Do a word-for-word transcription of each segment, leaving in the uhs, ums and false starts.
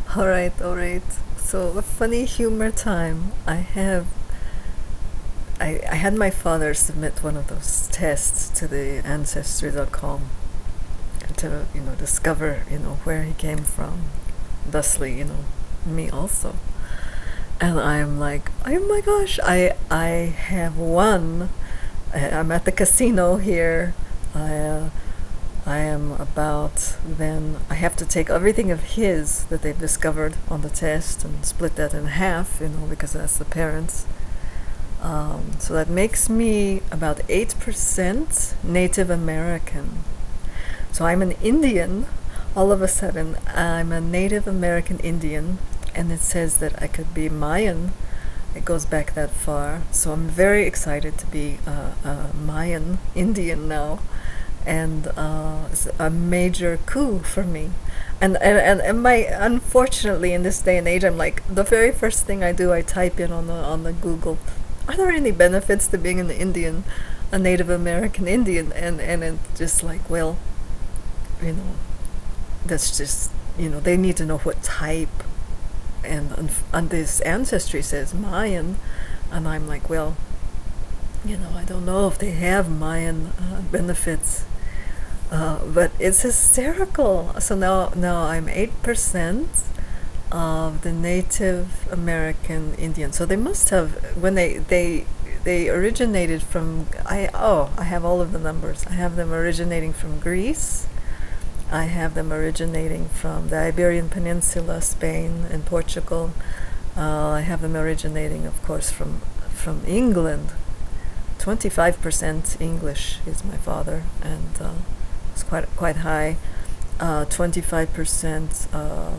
All right, all right. So a funny humor time. I have. I, I had my father submit one of those tests to the ancestry dot com to you know discover you know where he came from, thusly you know me also. And I'm like, oh my gosh, I I have won. I, I'm at the casino here. I uh, I am about then I have to take everything of his that they've discovered on the test and split that in half, you know, because that's the parents. Um, so that makes me about eight percent Native American. So I'm an Indian. All of a sudden, I'm a Native American Indian, and it says that I could be Mayan. It goes back that far. So I'm very excited to be a, a Mayan Indian now, and uh, it's a major coup for me. And, and and and my unfortunately in this day and age, I'm like the very first thing I do, I type in on the on the Google, are there any benefits to being an Indian, a Native American Indian? And and it's just like, well, you know, that's just you know they need to know what type, and on, on this ancestry says Mayan, and I'm like, well, you know, I don't know if they have Mayan uh, benefits. Uh, but it's hysterical. So now, now I'm eight percent of the Native American Indian. So they must have when they they they originated from. I oh I have all of the numbers. I have them originating from Greece. I have them originating from the Iberian Peninsula, Spain, and Portugal. Uh, I have them originating, of course, from from England. Twenty-five percent English is my father, and. Uh, It's quite quite high. Uh, twenty-five percent uh,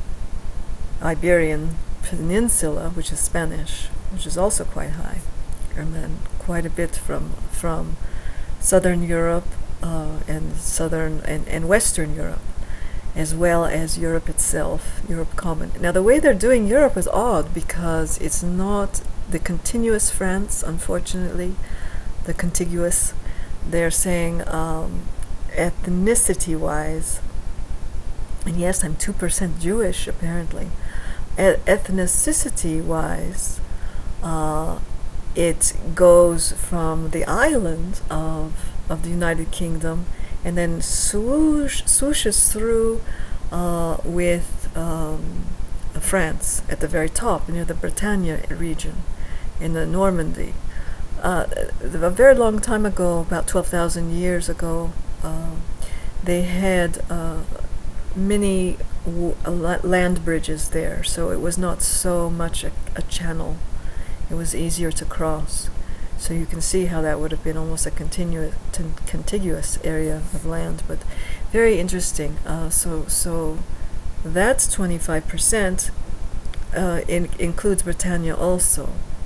Iberian Peninsula, which is Spanish, which is also quite high, and then quite a bit from from Southern Europe uh, and Southern and, and Western Europe, as well as Europe itself, Europe Common. Now the way they're doing Europe is odd because it's not the continuous France, unfortunately, the contiguous. They're saying. Um, ethnicity-wise, and yes, I'm two percent Jewish apparently. E- ethnicity-wise, uh, it goes from the island of of the United Kingdom, and then swoosh, swooshes through uh, with um, France at the very top, near the Bretagne region, in the Normandy. Uh, a very long time ago, about twelve thousand years ago, uh, they had uh, many w- land bridges there, so it was not so much a, a channel. It was easier to cross. So you can see how that would have been almost a continuous, t- contiguous area of land, but very interesting. Uh, so, so that's twenty-five percent. Uh, in, includes Bretagne also.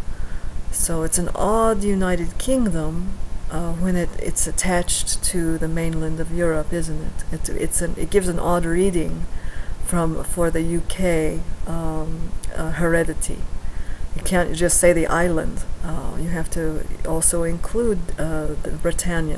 So it's an odd United Kingdom uh, when it, it's attached to the mainland of Europe, isn't it? It it's an, it gives an odd reading from for the U K um, uh, heredity. You can't just say the island. Uh, you have to also include uh, the Bretagne.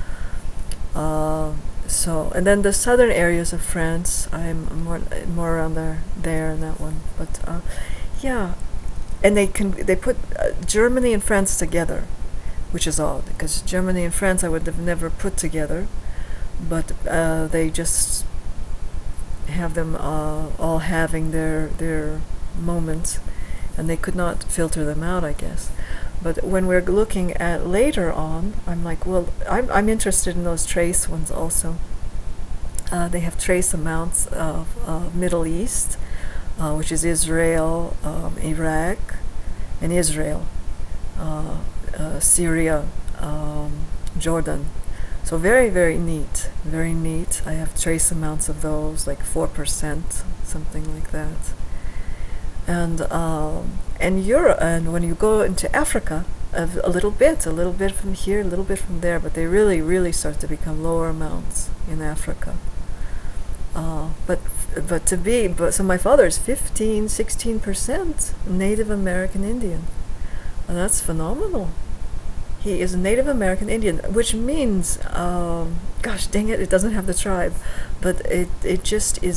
Uh, so and then the southern areas of France, I'm more more around there there in that one. But uh, yeah. And they can they put uh, Germany and France together, which is odd because Germany and France I would have never put together, but uh, they just have them uh, all having their their moments, and they could not filter them out, I guess. But when we're looking at later on, I'm like, well, I'm I'm interested in those trace ones also. Uh, they have trace amounts of uh, Middle East. Uh, which is Israel, um, Iraq, and Israel, uh, uh, Syria, um, Jordan. So very, very neat, very neat. I have trace amounts of those, like four percent, something like that. And um, and Europe, and when you go into Africa, a, a little bit, a little bit from here, a little bit from there, but they really, really start to become lower amounts in Africa. Uh, but but to be but so my father is fifteen, sixteen percent Native American Indian, and that's phenomenal. He is a Native American Indian, which means um, gosh dang it, it doesn't have the tribe, but it it just is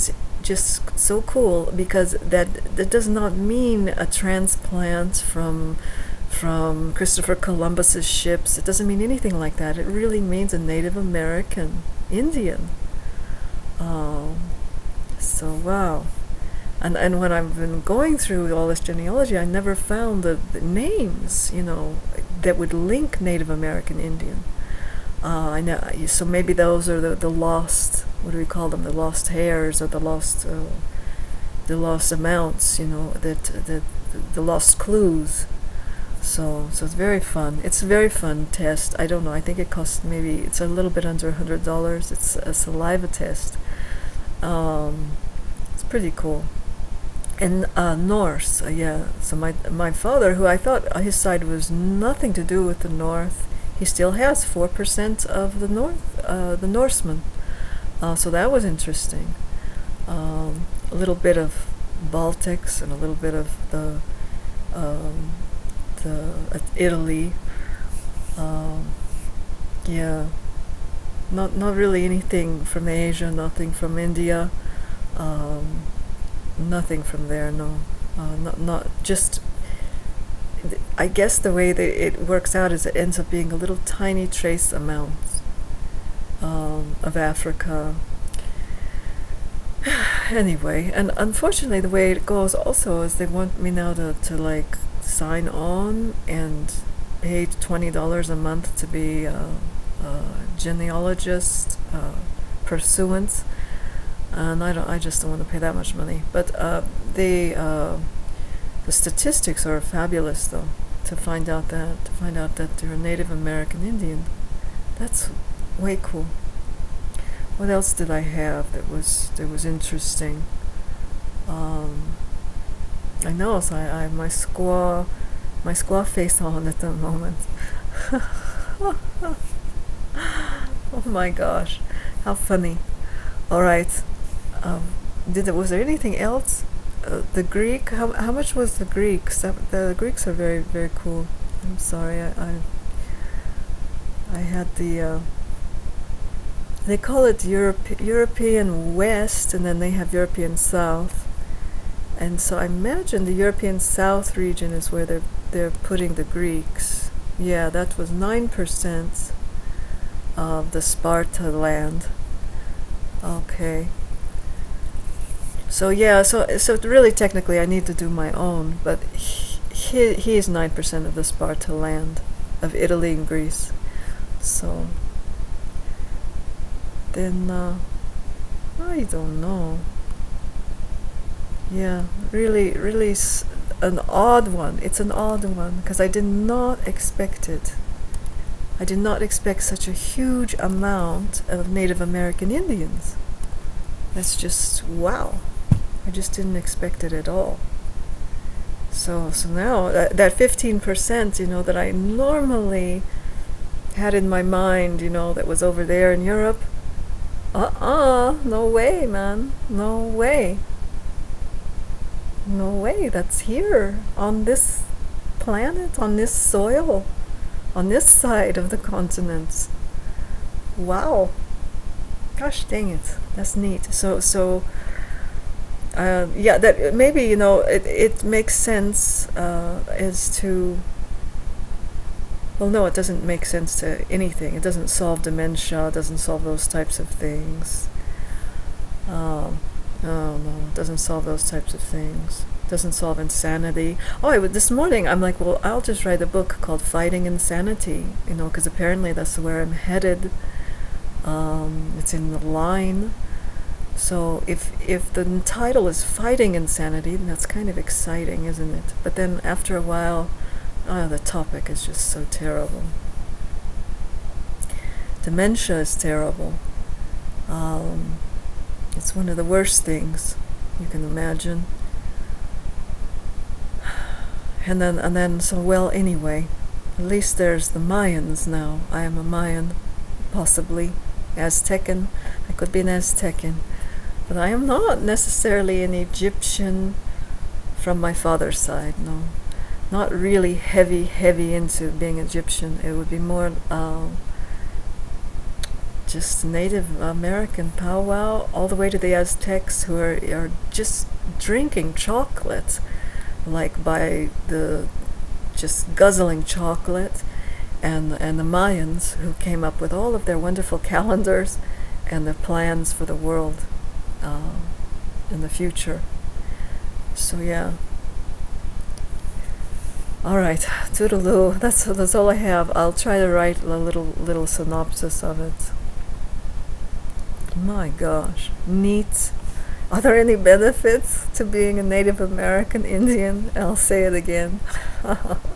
just so cool, because that that does not mean a transplant from from Christopher Columbus's ships. It doesn't mean anything like that. It really means a Native American Indian. Um, so wow. And and when I've been going through all this genealogy, I never found the, the names, you know, that would link Native American Indian. Uh, I know. So maybe those are the, the lost. What do we call them? The lost hairs, or the lost, uh, the lost amounts. You know, that that the lost clues. So so it's very fun. It's a very fun test. I don't know. I think it costs maybe it's a little bit under a hundred dollars. It's a saliva test. Um, it's pretty cool. And uh, Norse, uh, yeah. So my my father, who I thought his side was nothing to do with the North, he still has four percent of the North, uh, the Norsemen. Uh, so that was interesting. Um, a little bit of Baltics and a little bit of the um, the uh, Italy. Um, yeah, not not really anything from Asia, nothing from India. Um, Nothing from there, no. Uh, not, not just. I guess the way that it works out is it ends up being a little tiny trace amount um, of Africa. Anyway, and unfortunately, the way it goes also is they want me now to, to like sign on and pay twenty dollars a month to be a, a genealogist uh, pursuant. And I don't. I just don't want to pay that much money. But uh, the uh, the statistics are fabulous, though. To find out that to find out that you're a Native American Indian, that's way cool. What else did I have that was that was interesting? Um, I know. So I, I have my squaw my squaw face on at the moment. Oh my gosh, how funny! All right. Um, did was there anything else? Uh, the Greek. How how much was the Greeks? That, the Greeks are very very cool. I'm sorry. I I, I had the. Uh, they call it Europe, European West, and then they have European South. And so I imagine the European South region is where they're they're putting the Greeks. Yeah, that was nine percent of the Sparta land. Okay. So yeah, so so really technically I need to do my own, but he he, he is nine percent of the Sparta land of Italy and Greece. So then uh, I don't know. Yeah, really, really s- an odd one. It's an odd one because I did not expect it. I did not expect such a huge amount of Native American Indians. That's just wow. I just didn't expect it at all. So so now that, that fifteen percent, you know, that I normally had in my mind, you know, that was over there in Europe, uh-uh, no way, man. No way. No way, that's here on this planet, on this soil, on this side of the continent. Wow. Gosh dang it, that's neat. So so uh, yeah, that maybe, you know, it, it makes sense uh, as to, well, no, it doesn't make sense to anything. It doesn't solve dementia, it doesn't solve those types of things. Um, oh no, it doesn't solve those types of things. It doesn't solve insanity. Oh, I would, this morning I'm like, well, I'll just write a book called Fighting Insanity, you know, because apparently that's where I'm headed. Um, it's in the line. So if if the title is Fighting Insanity, then that's kind of exciting, isn't it? But then after a while, oh, the topic is just so terrible. Dementia is terrible. Um, it's one of the worst things you can imagine. And then and then so well anyway, at least there's the Mayans now. I am a Mayan, possibly Aztecan. I could be an Aztecan. But I am not necessarily an Egyptian from my father's side, no. Not really heavy, heavy into being Egyptian. It would be more, um, just Native American powwow, all the way to the Aztecs, who are, are just drinking chocolate, like by the just guzzling chocolate, and and the Mayans, who came up with all of their wonderful calendars and their plans for the world uh, in the future. So yeah. All right, toodaloo. That's that's all I have. I'll try to write a little little synopsis of it. My gosh, neat. Are there any benefits to being a Native American Indian? I'll say it again.